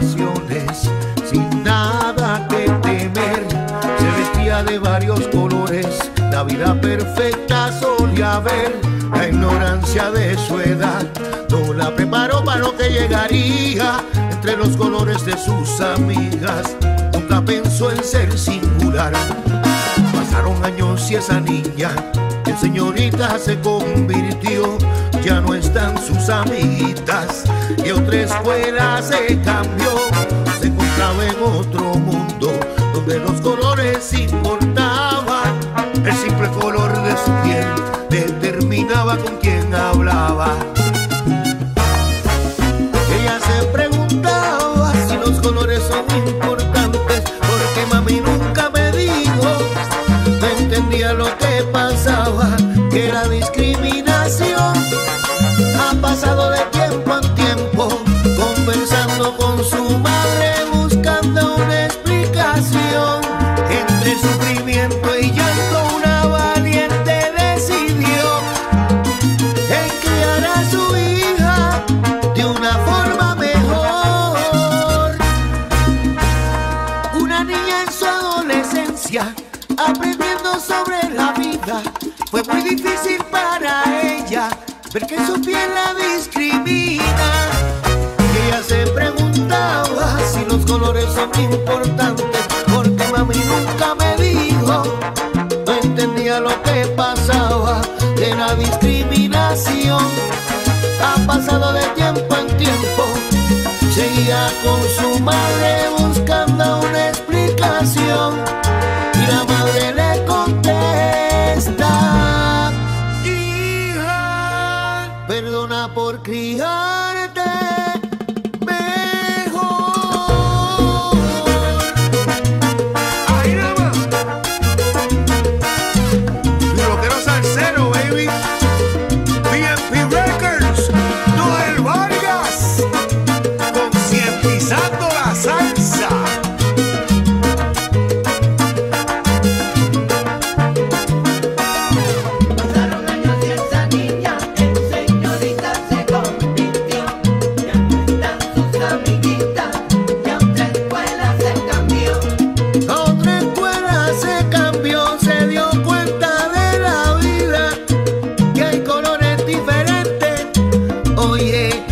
vacaciones sin nada que temer. Se vestía de varios colores, la vida perfecta solía ver. La ignorancia de su edad no la preparó para lo que llegaría. Entre los colores de sus amigas nunca pensó en ser singular. Pasaron años y esa niña en señorita se convirtió. Ya no están sus amiguitas y otra escuela se cambió. Se encontraba en otro mundo donde los colores importaban. El simple color de su piel determinaba con quién hablaba. Ella se preguntaba si los colores son importantes, porque mami nunca me dijo. No entendía lo que pasaba, que era discriminación. Ha pasado de tiempo en tiempo, conversando con su madre, buscando una explicación. Entre sufrimiento y llanto, una valiente decidió en criar a su hija de una forma mejor. Una niña en su adolescencia, aprendiendo sobre la vida, fue muy difícil para ella ver que su piel la discrimina. Y ella se preguntaba si los colores son importantes, porque mami nunca me dijo. No entendía lo que pasaba de la discriminación. Ha pasado de tiempo en tiempo, seguía con su madre buscando una explicación. Y la madre le contesta: hija, perdona por criarte mejor. Ahí nada más. Rockero salsero, baby. BMP Records, Noel Vargas, concientizando la salsa. Oye,